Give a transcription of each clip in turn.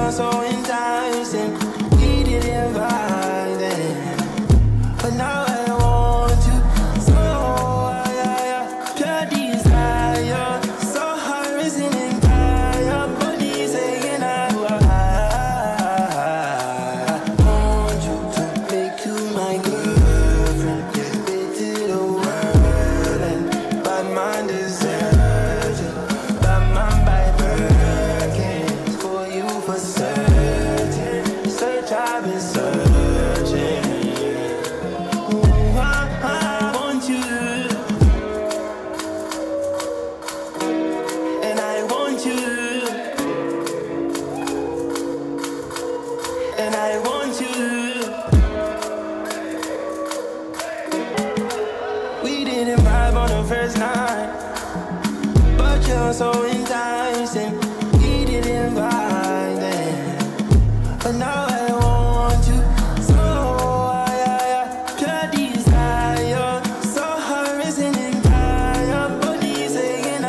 you're so enticing. We didn't vibe then, but now I want you. So pure desire, so hard risen entire body saying I want you to make you my girlfriend. Bit to the world and bad mind deserves you. Bad mind by Birkins for you for certain. Search, I've been searching. Ooh, I want you, and I want you, and I want you. We didn't vibe on the first night, but you're so enticing. We didn't vibe then, but now I want you. So pure desire, so hard risen entire body saying I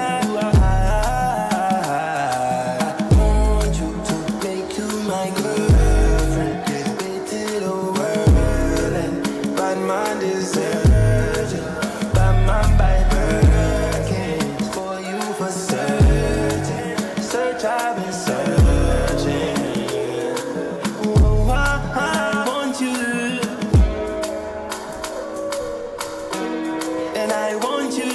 want you to make you my girlfriend. Bit to the world and bad mind deserves you. Bad mind by Birkins for you for certain. Search, I've been searching. Ooh, I want you, and I want you,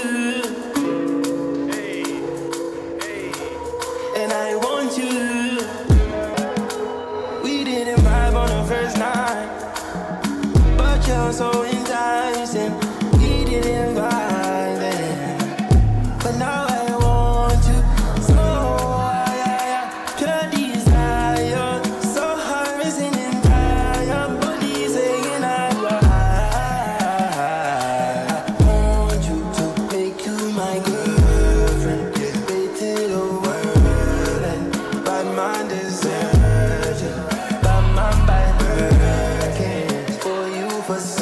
and I want you. We didn't vibe on the first night, but you're so enticing. We didn't vibe then, but now I want you. So pure desire, so hard risen entire body saying I want you to make you my girlfriend. Bit to the world and bad mind deserves you. Bad mind by Birkins for you for